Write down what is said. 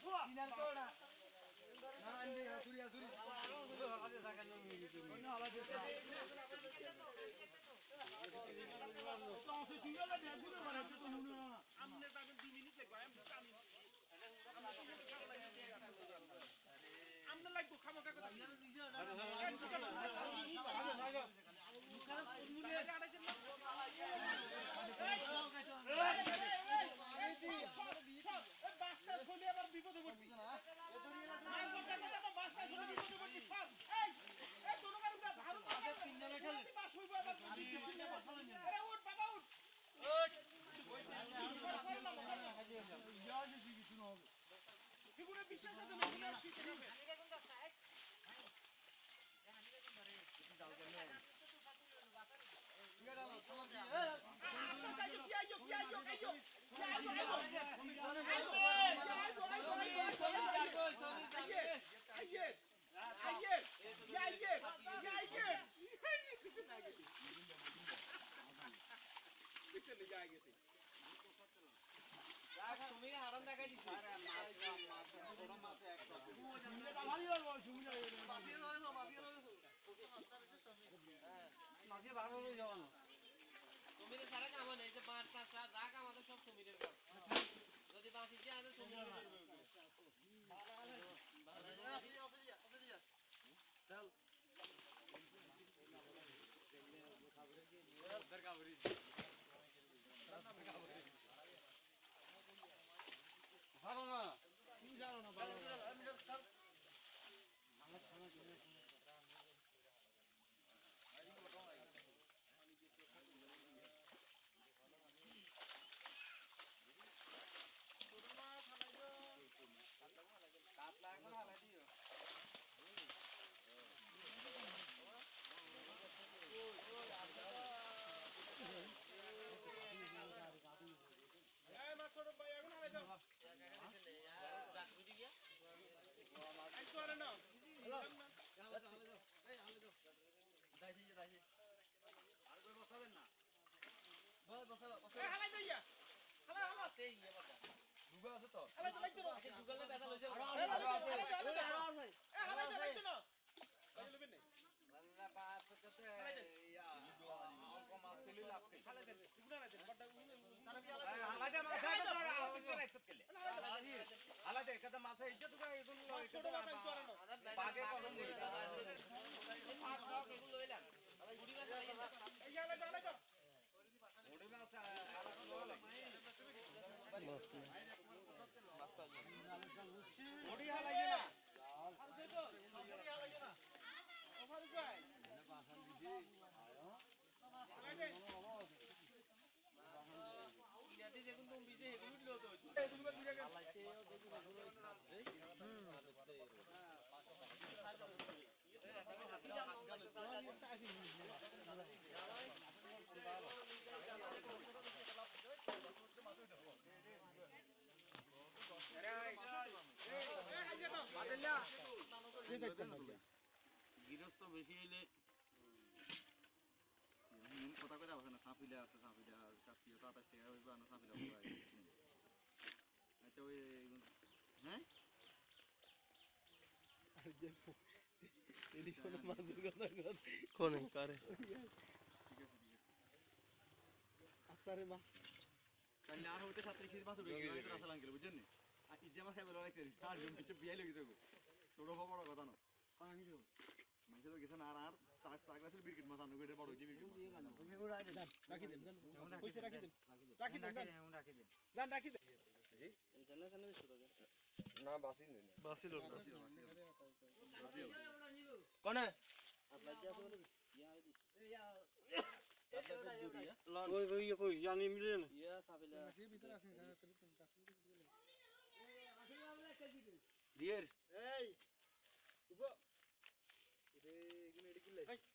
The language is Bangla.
তুমি হারান দেখাই দিছি তুমি সারা কাম নেই যে মাছ টাছ যা কাম আছে সব সুমিরের কাম যদি বাঁচি যে আছে সুমিরের চল ভালো না তুমি জানো না ভালো কাতলা এখন হালাই দিও এই মাছ ছোট ভাই এখন হালাই দাও রাখবি দিয়া এই তো আরে না হ্যালো হালাই দাও এই হালাই দাও দাইছি আর কই বসাবেন না বল বসাও এই হালাই দইয়া হালা সেই ইয়ে বাটা দুগা আছে তো হালাই তো লাগবে না দুগালে ব্যথা লইছে হালাই আছে এই হালাই তো লাগবে না কই লবেন নাই আল্লাহ বাত করতে ইয়া অল্প মাছ পেলি লাগবে হালাই দে দুগা না দে বড়টা হালাই দে মাছ দে একসাথে কেলে হালাই দে কত মাছ হইছে তো এগুলো লই ছোট মাছ করে না বাগে কলম লই এই মাছ দাও এগুলো লইলাম বুড়ি মাছ এই হালাই দাও বুড়ি মাছ আলাদা লইলাম বুড়ি হালাই না আছে তো বুড়ি হালাই না ওভার গায় না পাছান দিছি আয়ো হালাই দে ইয়াতে দেখুন তুমি বিজে হেগুলো দিলো তো এগুলো দিলে হালাইতেও দেখুন এগুলো খাবে গিরস্ত বেশি হইলে কথা কথা আছে না সাপিলা আছে সাপিলা কাছি 27 টাকা হইবা না সাপিলা হয় আচ্ছা ওই হ্যাঁ টেলিফোনে মাঝে কথা কর কোন করে ঠিক আছে আচ্ছা রে মা কাল আর হইতে 37 মাস উঠে গেল এটা আসলে আঙ্কেল বুঝছেন না আর ইজে মাস খাবে লড়াই করি চার জন কিছু বিয়াই লাগি যাবো ছোট বড় কথা না পানি দেব মাইসের গেছে না আর তার গ্লাসের বিরকিট মাছ আনু করে বড় হইছে বিরকিট রাখি দেন কইছে রাখি দেন জান রাখি দেন জি জানা জানা ছোট না বাসিল কোনে আপলা কি আছে বলে ইয়া দিস কই জানি মিলে না ইয়া সাবিলা আছে ভিতর আছে জানা তো কাছে দিলে আসলে আমরা একটা দিই দিয়ের এই উবো রে এগুলো এডি কিলে